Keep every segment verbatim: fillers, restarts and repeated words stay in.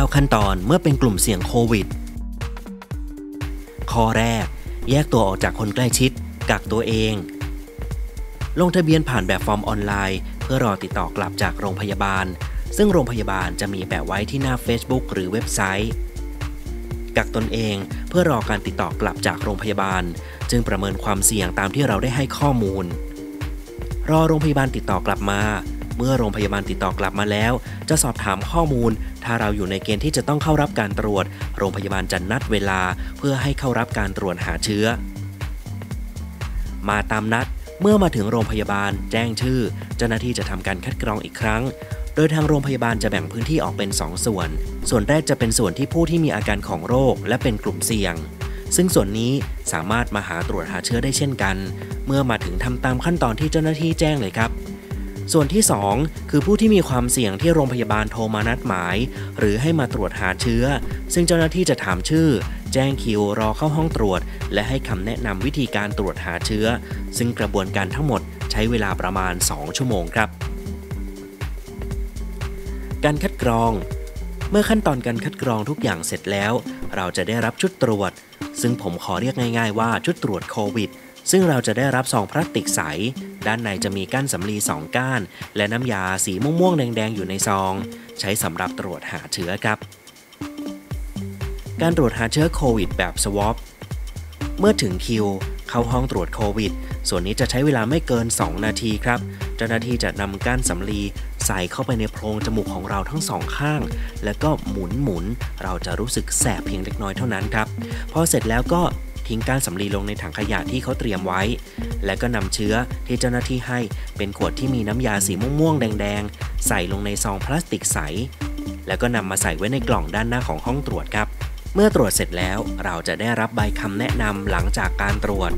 า ขั้นตอนเมื่อเป็นกลุ่มเสี่ยงโควิดข้อแรกแยกตัวออกจากคนใกล้ชิดกักตัวเองลงทะเบียนผ่านแบบฟอร์มออนไลน์เพื่อรอติดต่อกลับจากโรงพยาบาลซึ่งโรงพยาบาลจะมีแปะไว้ที่หน้า Facebook หรือเว็บไซต์กักตนเองเพื่อรอการติดต่อกลับจากโรงพยาบาลจึงประเมินความเสี่ยงตามที่เราได้ให้ข้อมูลรอโรงพยาบาลติดต่อกลับมาเมื่อโรงพยาบาลติดต่อกลับมาแล้วจะสอบถามข้อมูลถ้าเราอยู่ในเกณฑ์ที่จะต้องเข้ารับการตรวจโรงพยาบาลจะนัดเวลาเพื่อให้เข้ารับการตรวจหาเชื้อมาตามนัดเมื่อมาถึงโรงพยาบาลแจ้งชื่อเจ้าหน้าที่จะทำการคัดกรองอีกครั้งโดยทางโรงพยาบาลจะแบ่งพื้นที่ออกเป็นสองส่วนส่วนแรกจะเป็นส่วนที่ผู้ที่มีอาการของโรคและเป็นกลุ่มเสี่ยงซึ่งส่วนนี้สามารถมาหาตรวจหาเชื้อได้เช่นกันเมื่อมาถึงทำตามขั้นตอนที่เจ้าหน้าที่แจ้งเลยครับส่วนที่สองคือผู้ที่มีความเสี่ยงที่โรงพยาบาลโทรมานัดหมายหรือให้มาตรวจหาเชื้อซึ่งเจ้าหน้าที่จะถามชื่อแจ้งคิวรอเข้าห้องตรวจและให้คำแนะนำวิธีการตรวจหาเชื้อซึ่งกระบวนการทั้งหมดใช้เวลาประมาณสองชั่วโมงครับการคัดกรองเมื่อขั้นตอนการคัดกรองทุกอย่างเสร็จแล้วเราจะได้รับชุดตรวจซึ่งผมขอเรียกง่ายๆว่าชุดตรวจโควิดซึ่งเราจะได้รับซองพลาสติกใสด้านในจะมีก้านสำลีสองก้านและน้ำยาสีม่วงๆแดงๆอยู่ในซองใช้สำหรับตรวจหาเชื้อครับการตรวจหาเชื้อโควิดแบบ Swab เมื่อถึงคิวเข้าห้องตรวจโควิดส่วนนี้จะใช้เวลาไม่เกินสองนาทีครับเจ้าหน้าที่จะนำก้านสำลีใส่เข้าไปในโพรงจมูกของเราทั้งสองข้างแล้วก็หมุนหมุนเราจะรู้สึกแสบเพียงเล็กน้อยเท่านั้นครับพอเสร็จแล้วก็ทิ้งก้านสำลีลงในถังขยะที่เขาเตรียมไว้และก็นำเชื้อที่เจ้าหน้าที่ให้เป็นขวดที่มีน้ำยาสีม่วงๆแดงๆใส่ลงในซองพลาสติกใสแล้วก็นำมาใส่ไว้ในกล่องด้านหน้าของห้องตรวจครับเมื่อตรวจเสร็จแล้วเราจะได้รับใบคำแนะนำหลังจากการตรวจ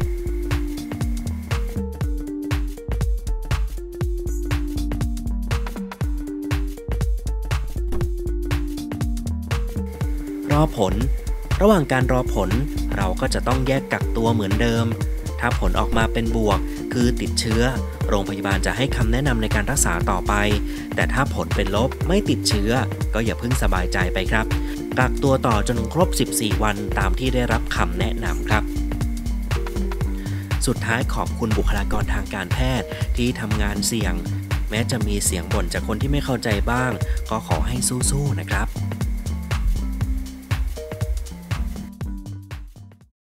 รอผลระหว่างการรอผลเราก็จะต้องแยกกักตัวเหมือนเดิมถ้าผลออกมาเป็นบวกคือติดเชื้อโรงพยาบาลจะให้คำแนะนำในการรักษาต่อไปแต่ถ้าผลเป็นลบไม่ติดเชื้อก็อย่าเพิ่งสบายใจไปครับกักตัวต่อจนครบสิบสี่วันตามที่ได้รับคำแนะนำครับสุดท้ายขอบคุณบุคลากรทางการแพทย์ที่ทำงานเสี่ยงแม้จะมีเสียงบ่นจากคนที่ไม่เข้าใจบ้างก็ขอให้สู้ๆนะครับ